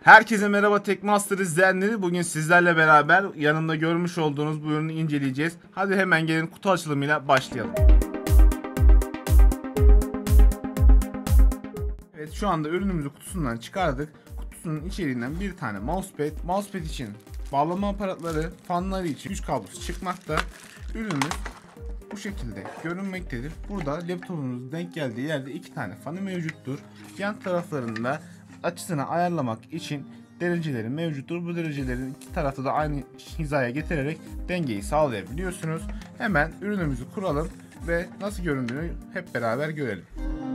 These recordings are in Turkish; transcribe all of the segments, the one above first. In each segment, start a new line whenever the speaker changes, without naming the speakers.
Herkese merhaba Tekmaster izleyenleri. Bugün sizlerle beraber yanımda görmüş olduğunuz bu ürünü inceleyeceğiz. Hadi hemen gelin kutu açılımıyla başlayalım. Evet, şu anda ürünümüzü kutusundan çıkardık. Kutusunun içeriğinden bir tane mousepad için bağlama aparatları, fanları için güç kablosu çıkmakta. Ürünümüz bu şekilde görünmektedir. Burada laptopumuzun denk geldiği yerde iki tane fanı mevcuttur. Yan taraflarında açısını ayarlamak için dereceleri mevcuttur. Bu derecelerin iki tarafta da aynı hizaya getirerek dengeyi sağlayabiliyorsunuz. Hemen ürünümüzü kuralım ve nasıl göründüğünü hep beraber görelim.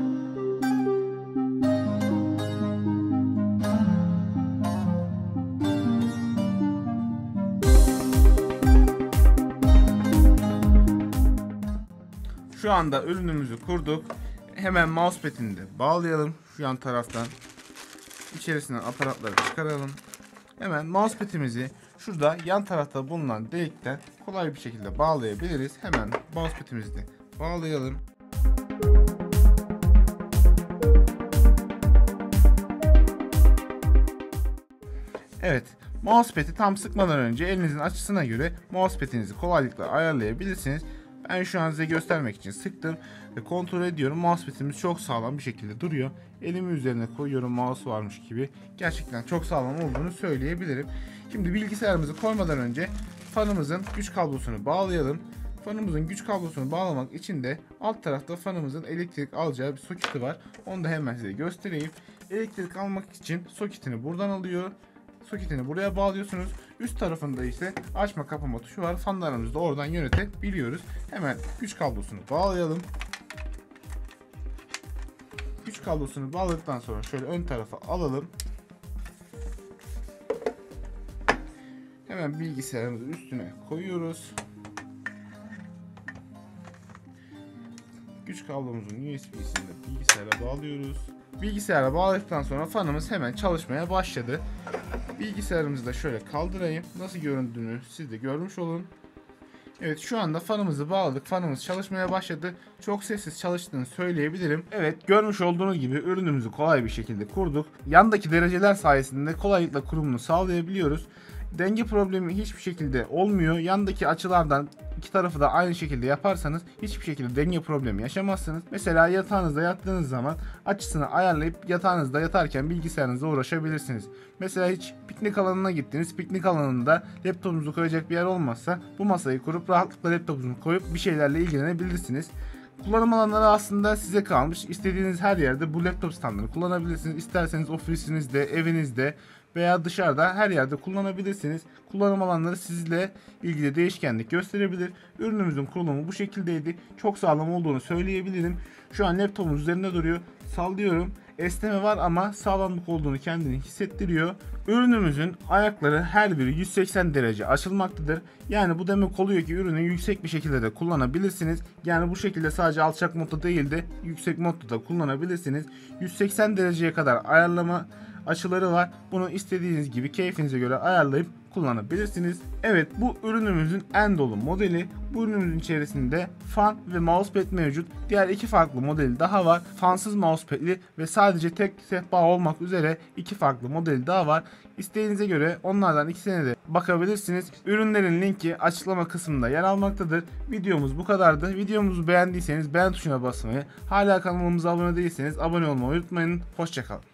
Şu anda ürünümüzü kurduk. Hemen mousepad'ini de bağlayalım. Şu yan taraftan içerisinden aparatları çıkaralım. Hemen mousepad'imizi şurada yan tarafta bulunan delikten kolay bir şekilde bağlayabiliriz. Hemen mousepad'imizi de bağlayalım. Evet, mousepad'i tam sıkmadan önce elinizin açısına göre mousepad'inizi kolaylıkla ayarlayabilirsiniz. Ben şu an size göstermek için sıktım ve kontrol ediyorum. Mousepad'imiz çok sağlam bir şekilde duruyor. Elimi üzerine koyuyorum, mouse varmış gibi. Gerçekten çok sağlam olduğunu söyleyebilirim. Şimdi bilgisayarımızı koymadan önce fanımızın güç kablosunu bağlayalım. Fanımızın güç kablosunu bağlamak için de alt tarafta fanımızın elektrik alacağı bir soketi var. Onu da hemen size göstereyim. Elektrik almak için soketini buradan alıyor. Soketini buraya bağlıyorsunuz. Üst tarafında ise açma kapama tuşu var. Fanlarımızı da oradan yönetebiliyoruz. Hemen güç kablosunu bağlayalım. Güç kablosunu bağladıktan sonra şöyle ön tarafa alalım. Hemen bilgisayarımızı üstüne koyuyoruz. Güç kablomuzun USB'sini de bilgisayara bağlıyoruz. Bilgisayara bağladıktan sonra fanımız hemen çalışmaya başladı. Bilgisayarımızı da şöyle kaldırayım. Nasıl göründüğünü siz de görmüş olun. Evet, şu anda fanımızı bağladık. Fanımız çalışmaya başladı. Çok sessiz çalıştığını söyleyebilirim. Evet, görmüş olduğunuz gibi ürünümüzü kolay bir şekilde kurduk. Yandaki dereceler sayesinde kolaylıkla kurumunu sağlayabiliyoruz. Denge problemi hiçbir şekilde olmuyor. Yandaki açılardan iki tarafı da aynı şekilde yaparsanız hiçbir şekilde denge problemi yaşamazsınız. Mesela yatağınızda yattığınız zaman açısını ayarlayıp yatağınızda yatarken bilgisayarınızla uğraşabilirsiniz. Mesela hiç piknik alanına gittiniz. Piknik alanında laptopunuzu koyacak bir yer olmazsa bu masayı kurup rahatlıkla laptopunuzu koyup bir şeylerle ilgilenebilirsiniz. Kullanım alanları aslında size kalmış. İstediğiniz her yerde bu laptop standını kullanabilirsiniz. İsterseniz ofisinizde, evinizde veya dışarıda her yerde kullanabilirsiniz. Kullanım alanları sizle ilgili değişkenlik gösterebilir. Ürünümüzün kurulumu bu şekildeydi. Çok sağlam olduğunu söyleyebilirim. Şu an laptopumuz üzerinde duruyor. Sallıyorum. Esneme var ama sağlamlık olduğunu kendini hissettiriyor. Ürünümüzün ayakları her biri 180 derece açılmaktadır. Yani bu demek oluyor ki ürünü yüksek bir şekilde de kullanabilirsiniz. Yani bu şekilde sadece alçak modda değil de yüksek modda da kullanabilirsiniz. 180 dereceye kadar ayarlama açıları var. Bunu istediğiniz gibi keyfinize göre ayarlayıp kullanabilirsiniz. Evet, bu ürünümüzün en dolu modeli. Bu ürünümüzün içerisinde fan ve mousepad mevcut. Diğer iki farklı modeli daha var. Fansız mousepad'li ve sadece tek sehpa olmak üzere iki farklı modeli daha var. İsteğinize göre onlardan ikisine de bakabilirsiniz. Ürünlerin linki açıklama kısmında yer almaktadır. Videomuz bu kadardı. Videomuzu beğendiyseniz beğen tuşuna basmayı, hala kanalımıza abone değilseniz abone olmayı unutmayın. Hoşça kalın.